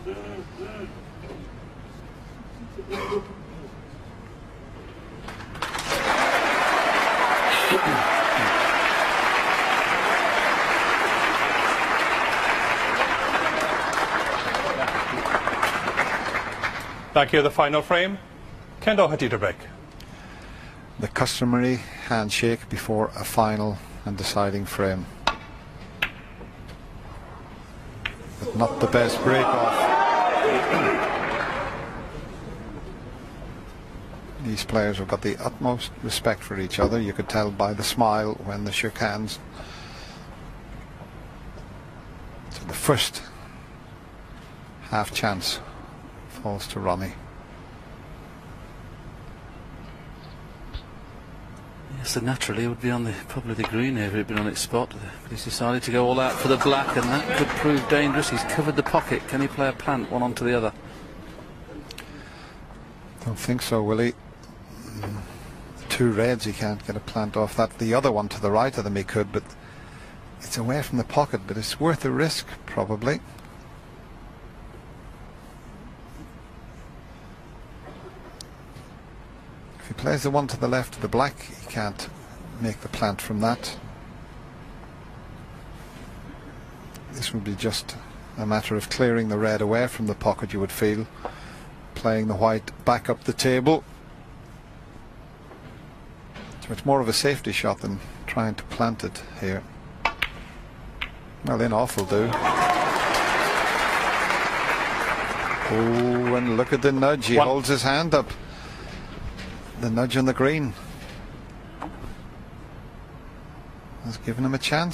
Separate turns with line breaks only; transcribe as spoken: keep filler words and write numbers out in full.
Thank you. The final frame, Ken Doherty to break.
The customary handshake before a final and deciding frame. But not the best break off. These players have got the utmost respect for each other. You could tell by the smile when they shook hands. So the first half chance falls to Ronnie.
Yes, so naturally it would be on the probably the green here if it had been on its spot. But he's decided to go all out for the black, and that could prove dangerous. He's covered the pocket. Can he play a plant one onto the other?
Don't think so, will he? Mm. Two reds, he can't get a plant off that. The other one to the right of them he could, but it's away from the pocket. But it's worth a risk, probably. If he plays the one to the left of the black, he can't make the plant from that. This would be just a matter of clearing the red away from the pocket, you would feel. Playing the white back up the table. So it's more of a safety shot than trying to plant it here. Well, then off will do. Oh, and look at the nudge. He
One.
holds his hand up. The nudge on the green has given him a chance.